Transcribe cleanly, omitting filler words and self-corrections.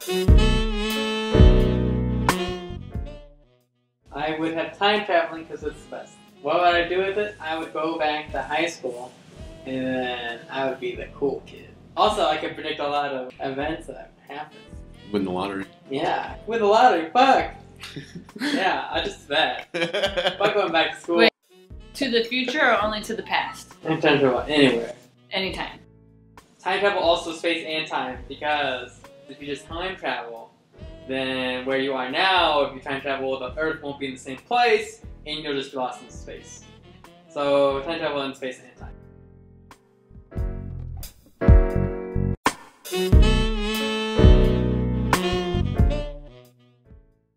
I would have time traveling because it's the best. What would I do with it? I would go back to high school and then I would be the cool kid. Also, I could predict a lot of events that happen. Win the lottery. Yeah, win the lottery, fuck! Yeah, I just do that. Fuck going back to school. Wait, to the future or only to the past? And time travel anywhere. Anytime. Time travel also space and time, because if you just time travel, then where you are now, if you time travel, the Earth won't be in the same place, and you'll just be lost in space. So time travel in space and time.